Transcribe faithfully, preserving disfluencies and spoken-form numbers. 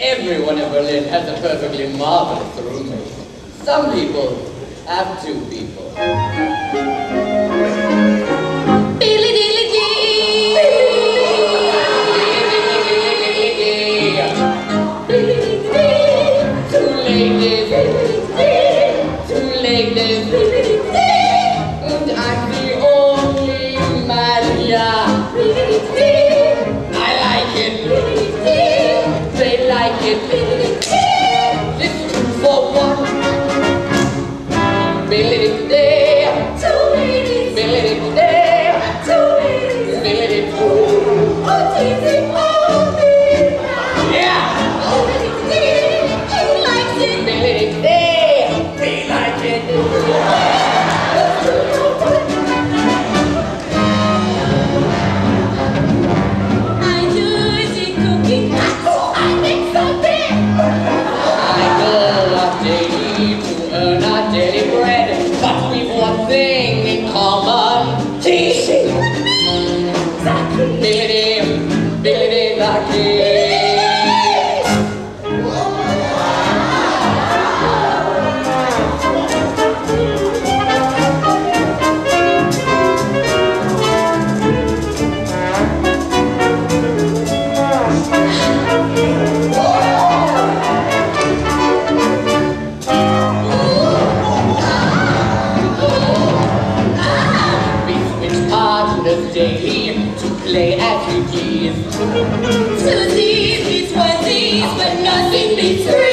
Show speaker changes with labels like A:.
A: everyone in Berlin has a perfectly marvelous roommate. Some people have two people. Billy dilly dee. Billy dilly dee. Two ladies. Two ladies. And I'm the only man here. I like it. They like it. It's two for one. Billy today, two ladies. Billy today, two ladies. Billy two. Oh, teasing all day. Yeah. Oh, Billy today, he likes it. Billy today, he likes it. I do the cooking. Oh, I make something. I go up daily to earn our daily bread, but we've one thing in common: teasing. Billy, Billy, Lucky. Daily to play as we please. Twosies, these onesies, but nothing beats her.